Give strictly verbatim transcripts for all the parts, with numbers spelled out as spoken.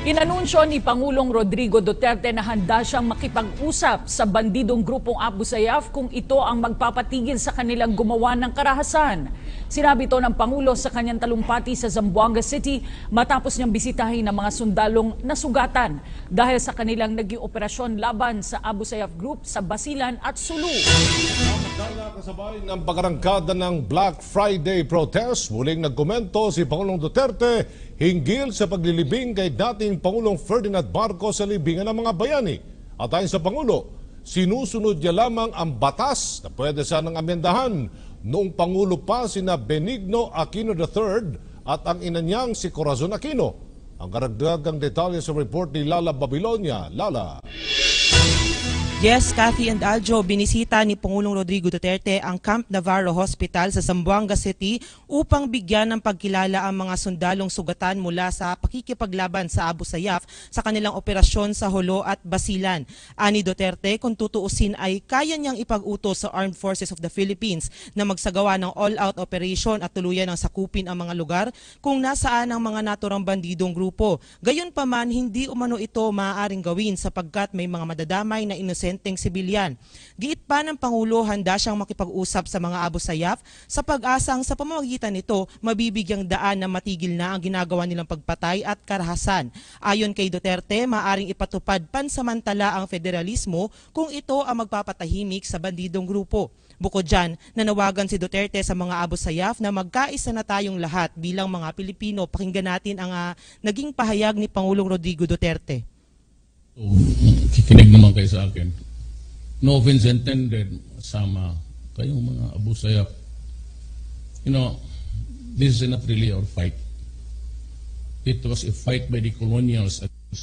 Inanunsyo ni Pangulong Rodrigo Duterte na handa siyang makipag-usap sa bandidong grupong Abu Sayyaf kung ito ang magpapatigil sa kanilang gumawa ng karahasan. Sinabi ito ng Pangulo sa kanyang talumpati sa Zamboanga City matapos niyang bisitahin ang mga sundalong nasugatan dahil sa kanilang naging operasyon laban sa Abu Sayyaf Group sa Basilan at Sulu. Samantala, kasabay ng pagkarangkada ng Black Friday protest, muling nagkomento si Pangulong Duterte hinggil sa paglilibing kay dating Pangulong Ferdinand Marcos sa libingan ng mga bayani. At ayon sa Pangulo, sinusunod niya lamang ang batas na pwede sanang amyendahan noong Pangulo pa sina Benigno Aquino the third at ang ina niyang si Corazon Aquino. Ang karagdagang detalye sa report ni Leila Babilonia. Lala. Yes, Kathy and Aljo, binisita ni Pangulong Rodrigo Duterte ang Camp Navarro Hospital sa Zamboanga City upang bigyan ng pagkilala ang mga sundalong sugatan mula sa pakikipaglaban sa Abu Sayyaf sa kanilang operasyon sa Jolo at Basilan. Ani Duterte, kung tutuusin ay kaya niyang ipag-utos sa Armed Forces of the Philippines na magsagawa ng all-out operation at tuluyan ng sakupin ang mga lugar kung nasaan ang mga naturang bandidong grupo. Gayunpaman, hindi umano ito maaaring gawin sapagkat may mga madadamay na inosente teng sibilyan. Giit pa ng Pangulo, handa siyang makipag-usap sa mga Abu Sayyaf sa pag-asang sa pamamagitan nito mabibigyang daan na matigil na ang ginagawa nilang pagpatay at karahasan. Ayon kay Duterte, maaring ipatupad pansamantala ang federalismo kung ito ang magpapatahimik sa bandidong grupo. Bukod dyan, nanawagan si Duterte sa mga Abu Sayyaf na magkaisa na tayong lahat bilang mga Pilipino. Pakinggan natin ang uh, naging pahayag ni Pangulong Rodrigo Duterte. So, kikinig naman kayo sa akin. No offense intended, sama kayong mga Abu Sayyaf. You know, this is not really our fight. It was a fight by the colonials.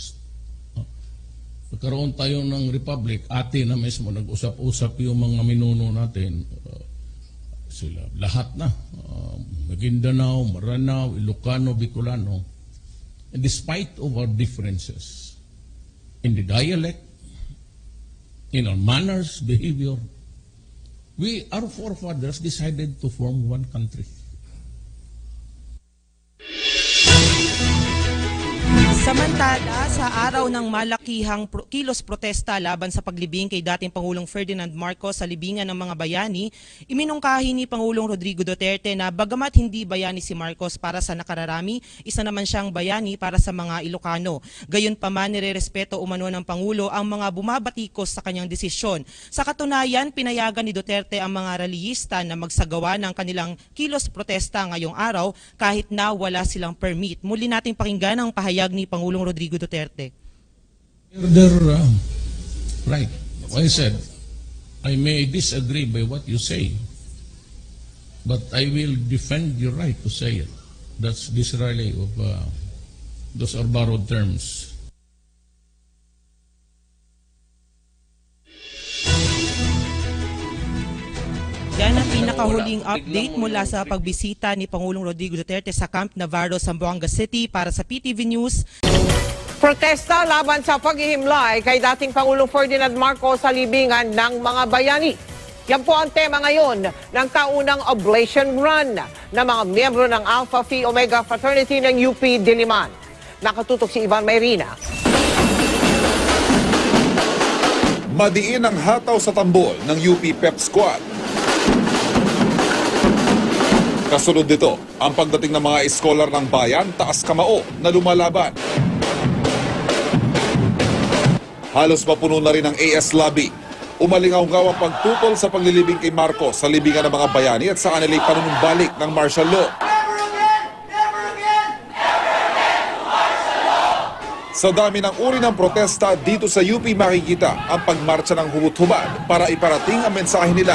Pagkaroon tayo ng republic, ate na mismo, nag-usap-usap yung mga minuno natin. Uh, sila, lahat na. Uh, Maguindanao, Maranao, Ilocano, Bicolano. And despite of our differences, in the dialect, in our manners, behavior, we, our forefathers, decided to form one country. Samantala, sa araw ng malakihang pro kilos protesta laban sa paglibing kay dating Pangulong Ferdinand Marcos sa libingan ng mga bayani, iminungkahi ni Pangulong Rodrigo Duterte na bagamat hindi bayani si Marcos para sa nakararami, isa naman siyang bayani para sa mga Ilocano. Gayunpaman, nirerespeto umano ng Pangulo ang mga bumabatikos sa kanyang desisyon. Sa katunayan, pinayagan ni Duterte ang mga rallyista na magsagawa ng kanilang kilos protesta ngayong araw kahit na wala silang permit. Muli nating pakinggan ang pahayag ni Pangulong Rodrigo Duterte. They're uh, right. I said, I may disagree by what you say, but I will defend your right to say it. That's disarray of uh, those are borrowed terms. Yan ang pinakahuling update mula sa pagbisita ni Pangulong Rodrigo Duterte sa Camp Navarro, Zamboanga City. Para sa P T V News. Protesta laban sa paghihimlay kay dating Pangulong Ferdinand Marcos sa libingan ng mga bayani. Yan po ang tema ngayon ng taunang oblation run ng mga miyembro ng Alpha Phi Omega Fraternity ng U P Diliman. Nakatutok si Ivan Mayrina. Madiin ang hataw sa tambol ng U P Pep Squad. Kasunod dito, ang pagdating ng mga iskolar ng bayan, taas kamao na lumalaban. Halos mapuno na rin ang A S Lobby. Umalingaw-ngaw ang pagtutol sa paglilibing kay Marcos sa libingan ng mga bayani at sa kanila'y panunumbalik ng martial law. Sa dami ng uri ng protesta, dito sa U P makikita ang pagmarcha ng hubot-hubad para iparating ang mensahe nila.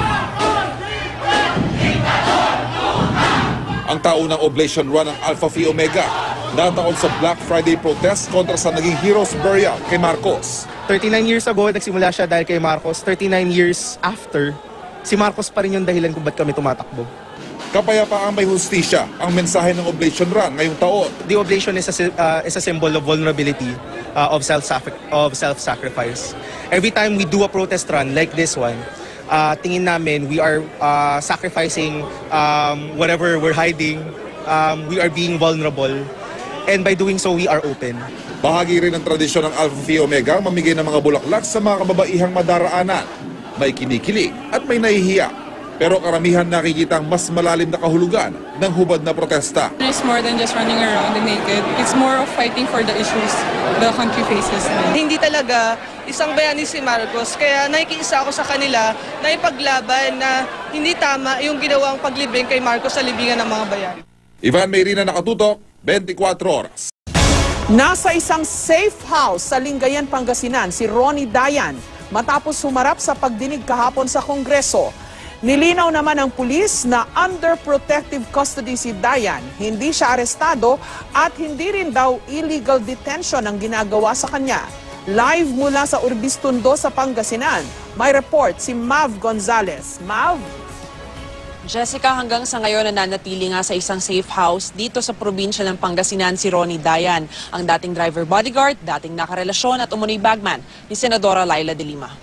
Ang taunang oblation run ng Alpha Phi Omega nataon sa Black Friday protest kontra sa naging heroes burial kay Marcos. thirty-nine years ago, nagsimula siya dahil kay Marcos. thirty-nine years after, si Marcos pa rin yung dahilan kung ba't kami tumatakbo. Kapayapaang may hustisya ang mensahe ng oblation run ngayong taon. The oblation is a, uh, is a symbol of vulnerability, uh, of self-sacrifice. Every time we do a protest run like this one, uh, tingin namin we are uh, sacrificing um, whatever we're hiding. Um, we are being vulnerable. and by doing so, we are open. Bahagi rin ng tradisyon ng Alpha Phi Omega ang mamigay ng mga bulaklak sa mga kababaihang madaraanan. May kinikilig at may nahihiya. Pero karamihan nakikita ang mas malalim na kahulugan ng hubad na protesta. It's more than just running around and naked. It's more of fighting for the issues the country faces. Hindi talaga isang bayani si Marcos, kaya nakikiisa ako sa kanila na ipaglaban na hindi tama yung ginawang paglibing kay Marcos sa libingan ng mga bayani. Ivan Mayrina, nakatutok, twenty-four oras. Nasa isang safe house sa Lingayen, Pangasinan si Ronnie Dayan matapos humarap sa pagdinig kahapon sa Kongreso. Nilinaw naman ng pulis na under protective custody si Dayan. Hindi siya arestado at hindi rin daw illegal detention ang ginagawa sa kanya. Live mula sa Urbistondo sa Pangasinan, may report si Mav Gonzalez. Mav? Jessica, hanggang sa ngayon nananatili nga sa isang safe house dito sa probinsya ng Pangasinan si Ronnie Dayan, ang dating driver bodyguard, dating nakarelasyon at umunoy bagman ni Senadora Leila de Lima.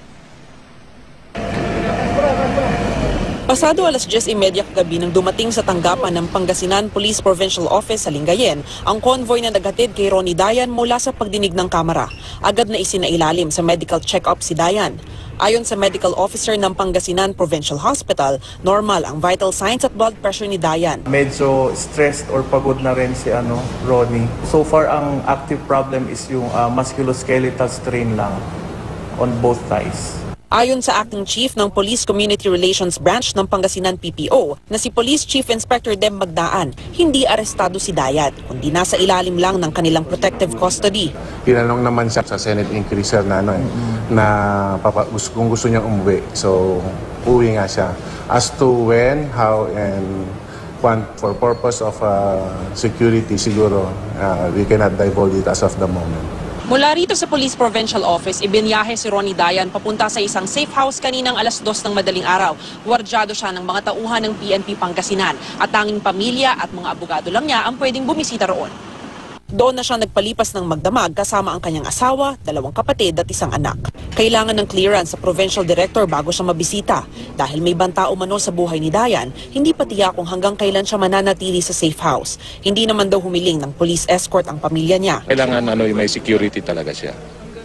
Pasado alas diyes trenta kagabi nang dumating sa tanggapan ng Pangasinan Police Provincial Office sa Lingayen ang convoy na naghatid kay Ronnie Dayan mula sa pagdinig ng kamera. Agad na isinailalim sa medical check-up si Dayan. Ayon sa medical officer ng Pangasinan Provincial Hospital, normal ang vital signs at blood pressure ni Dayan. Medyo stressed or pagod na rin si ano, Ronnie. So far, ang active problem is yung uh, musculoskeletal strain lang on both thighs. Ayon sa Acting Chief ng Police Community Relations Branch ng Pangasinan P P O na si Police Chief Inspector Dem Magdaan, hindi arestado si Dayan, kundi nasa ilalim lang ng kanilang protective custody. Tinanong naman siya sa Senate Increaser na, ano, eh, na papa, kung gusto niya umuwi. So, uwi nga siya. As to when, how, and for purpose of uh, security, siguro, uh, we cannot divulge it as of the moment. Mula rito sa Police Provincial Office, ibinyahe si Ronnie Dayan papunta sa isang safe house kaninang alas dos ng madaling araw. Wardyado siya ng mga tauhan ng P N P Pangasinan at tanging pamilya at mga abogado lang niya ang pwedeng bumisita roon. Doon na siya nagpalipas ng magdamag kasama ang kanyang asawa, dalawang kapatid at isang anak. Kailangan ng clearance sa Provincial Director bago siya mabisita. Dahil may banta umano sa buhay ni Dayan, hindi pa tiyak kung hanggang kailan siya mananatili sa safe house. Hindi naman daw humiling ng police escort ang pamilya niya. Kailangan ano, may security talaga siya.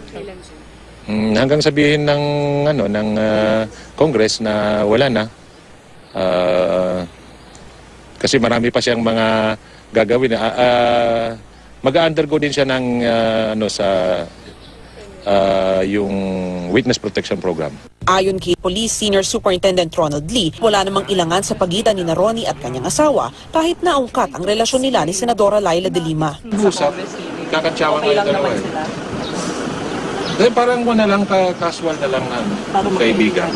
Hmm, hanggang sabihin ng ano ng uh, Congress na wala na. Uh, kasi marami pa siyang mga gagawin. Uh, uh, Mag-undergo din siya ng uh, ano sa uh, yung Witness Protection Program. Ayon kay Police Senior Superintendent Ronald, wala namang ilangan sa pagitan ni Ronnie at kanyang asawa kahit naungkat ang relasyon nila ni Senadora Leila de Lima. Usap, kakantsawan okay kayo dalawa eh. Then parang mo na lang ka-casual na lang na kaibigan.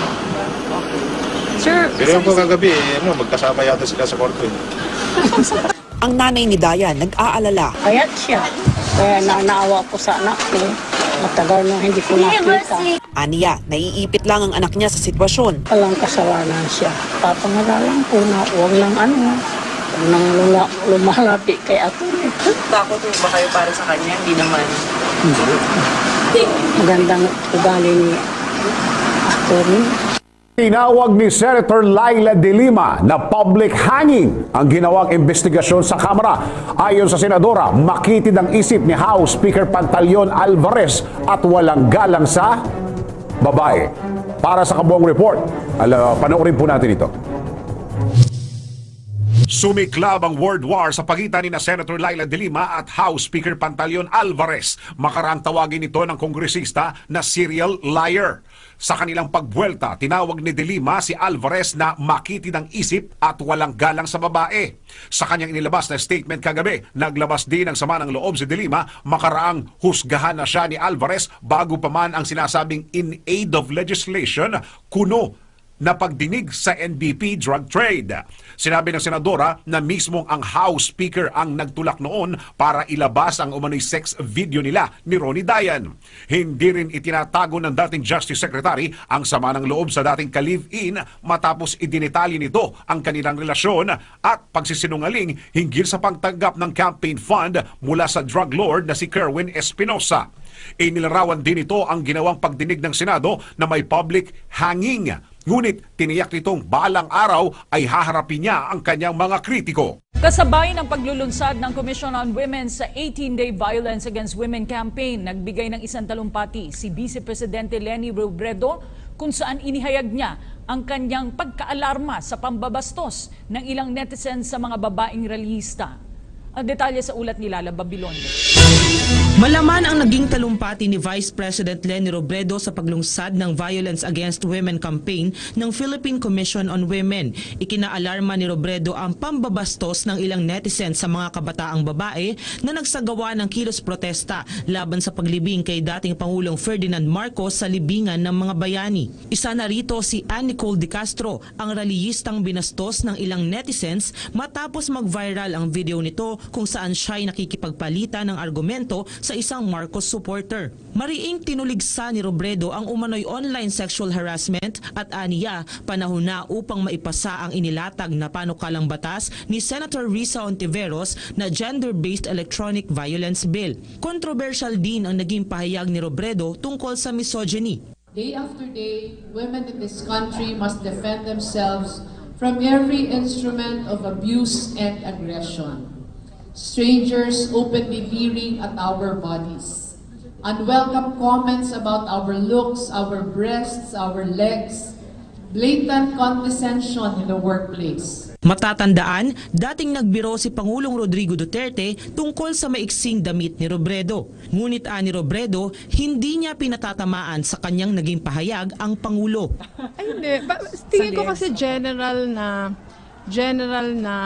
Sir, pero yung kagabi, eh, ano, magkasama yata sila sa korte. Ang nanay ni Dayan nag-aalala. Payat siya. Kaya na naawa ko sa anak ko. Matagal nung hindi ko nakita. Aniya, naiipit lang ang anak niya sa sitwasyon. Walang kasalanan siya. Papangalalang ko na huwag lang ano. Huwag nang lumalapit kay ato. Takot mo ba kayo para sa kanya? Hindi naman. Hindi. Magandang ugali ni Actor. Tinawag ni Senator Leila de Lima na public hanging ang ginawang investigasyon sa Kamara. Ayon sa Senadora, makitid ang isip ni House Speaker Pantaleon Alvarez at walang galang sa babae. Para sa kabuang report, ala, panoorin po natin ito. Sumiklab ang word war sa pagitan ni na Senator Leila de Lima at House Speaker Pantaleon Alvarez. Makaraang tawagin ito ng kongresista na serial liar. Sa kanilang pagbuelta, tinawag ni de Lima si Alvarez na makitid ang isip at walang galang sa babae. Sa kanyang inilabas na statement kagabi, naglabas din ng sama ng loob si de Lima, makaraang husgahan na siya ni Alvarez bago pa man ang sinasabing in aid of legislation, kuno na pagdinig sa N B P drug trade. Sinabi ng senadora na mismong ang House Speaker ang nagtulak noon para ilabas ang umano'y sex video nila ni Ronnie Dayan. Hindi rin itinatago ng dating Justice Secretary ang sama ng loob sa dating ka-live-in matapos idinitali nito ang kanilang relasyon at pagsisinungaling hinggil sa pagtanggap ng campaign fund mula sa drug lord na si KERWIN Espinosa. Inilarawan din ito ang ginawang pagdinig ng Senado na may public hanging Ngunit tiniyak nitong balang araw ay haharapin niya ang kanyang mga kritiko. Kasabay ng paglulunsad ng Commission on Women sa eighteen-day Violence Against Women campaign, nagbigay ng isang talumpati si Vice Presidente Leni Robredo kung saan inihayag niya ang kanyang pagkaalarma sa pambabastos ng ilang netizens sa mga babaeng realista. Ang detalye sa ulat ni Leila Babilonia. Malaman ang naging talumpati ni Vice President Leni Robredo sa paglungsad ng Violence Against Women campaign ng Philippine Commission on Women. Ikinaalarma ni Robredo ang pambabastos ng ilang netizens sa mga kabataang babae na nagsagawa ng kilos protesta laban sa paglibing kay dating Pangulong Ferdinand Marcos sa libingan ng mga bayani. Isa na rito si Ann Nicole De Castro, ang rallyistang binastos ng ilang netizens matapos mag-viral ang video nito kung saan siya'y nakikipagpalitan ng argumento sa isang Marcos supporter. Mariing tinuligsa ni Robredo ang umano'y online sexual harassment at aniya panahon na upang maipasa ang inilatag na panukalang batas ni Senator Risa Ontiveros na Gender-Based Electronic Violence Bill. Controversial din ang naging pahayag ni Robredo tungkol sa misogyny. Day after day, women in this country must defend themselves from every instrument of abuse and aggression. Strangers openly leering at our bodies. Unwelcome comments about our looks, our breasts, our legs. Blatant condescension in the workplace. Matatandaan, dating nagbiro si Pangulong Rodrigo Duterte tungkol sa maiksing damit ni Robredo. Ngunit ani Robredo, hindi niya pinatatamaan sa kanyang naging pahayag ang Pangulo. Ay hindi, ba, tingin ko kasi general na general na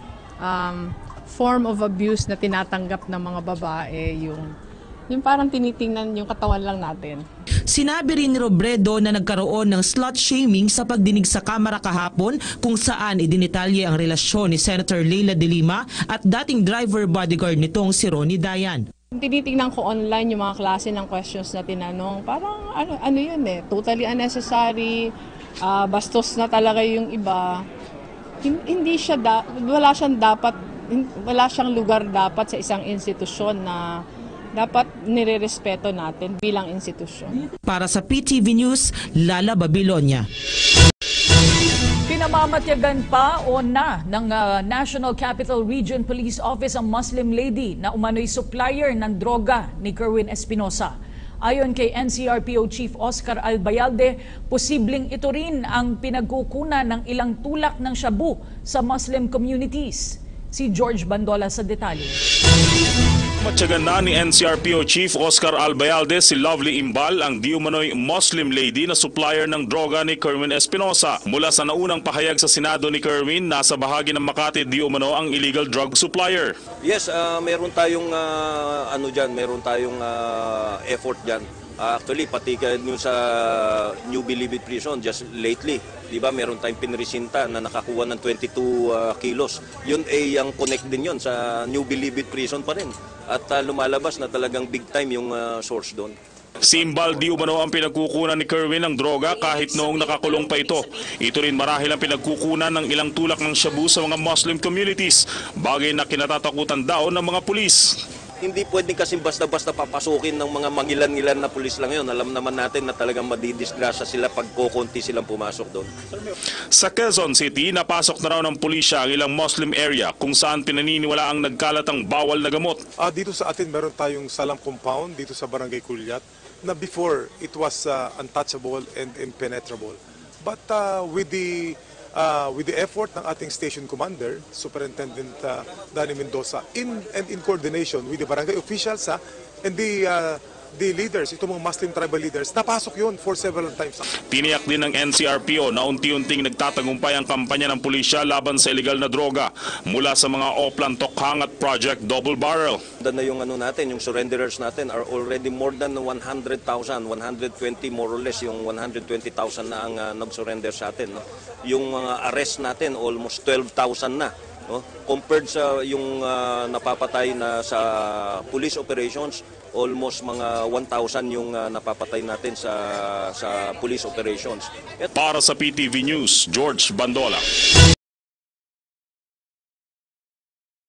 um, form of abuse na tinatanggap ng mga babae, yung yung parang tinitingnan yung katawan lang natin. Sinabi rin ni Robredo na nagkaroon ng slut shaming sa pagdinig sa Kamara kahapon kung saan idinitalye ang relasyon ni Senator Leila de Lima at dating driver bodyguard nitong si Ronnie Dayan. Tinitingnan ko online yung mga klase ng questions na tinanong, parang ano, ano yun eh, totally unnecessary, uh, bastos na talaga yung iba. Hindi siya, da- wala siyang dapat wala siyang lugar dapat sa isang institusyon na dapat nirerespeto natin bilang institusyon. Para sa P T V News, Leila Babilonia. Pinamamatyagan pa o na ng uh, National Capital Region Police Office ang Muslim lady na umano'y supplier ng droga ni KERWIN Espinosa. Ayon kay N C R P O Chief Oscar Albayalde, posibleng ito rin ang pinagkukunan ng ilang tulak ng shabu sa Muslim communities. Si George Bandola sa detalye. Matyagan na ni N C R P O Chief Oscar Albayalde si Lovely Imbal, ang di umano'y Muslim lady na supplier ng droga ni KERWIN Espinosa. Mula sa naunang pahayag sa Senado ni KERWIN, nasa bahagi ng Makati di umano ang illegal drug supplier. Yes, uh, mayroon tayong uh, ano dyan, mayroon tayong uh, effort dyan. Uh, actually, pati yung sa New Bilibid Prison just lately, di ba, meron tayong pinresinta na nakakuha ng twenty-two uh, kilos. Yun ay ang connect din yun sa New Bilibid Prison pa rin. At uh, lumalabas na talagang big time yung uh, source doon. Si Imbal di umano ang pinagkukunan ni KERWIN ng droga kahit noong nakakulong pa ito. Ito rin marahil ang pinagkukunan ng ilang tulak ng shabu sa mga Muslim communities, bagay na kinatatakutan daw ng mga pulis. Hindi pwedeng kasi basta-basta papasukin ng mga mangilan-ngilan na pulis lang yun. Alam naman natin na talagang madidisgrasya sila pag kukunti silang pumasok doon. Sa Quezon City, napasok na raw ng pulisya ang ilang Muslim area kung saan pinaniniwala ang nagkalat ang bawal na gamot. Uh, dito sa atin meron tayong Salam Compound dito sa Barangay Kulyat na before it was uh, untouchable and impenetrable. But uh, with the Uh, with the effort ng ating station commander, Superintendent uh, Danny Mendoza, in and in coordination with the barangay officials uh, and the uh, the leaders, itong mga Muslim tribal leaders, napasok yun for several times. Tiniyak din ng N C R P O na unti-unting nagtatagumpay ang kampanya ng pulisya laban sa illegal na droga mula sa mga Oplan Tokhang at Project Double Barrel. Na yung ano natin, yung surrenderers natin are already more than one hundred thousand, one hundred twenty more or less, yung one hundred twenty thousand na ang uh, nag-surrender sa atin. No? Yung mga uh, arrest natin, almost twelve thousand na. No? Compared sa yung uh, napapatay na sa police operations, almost mga one thousand yung uh, napapatay natin sa sa police operations. Para sa P T V News, George Bandola.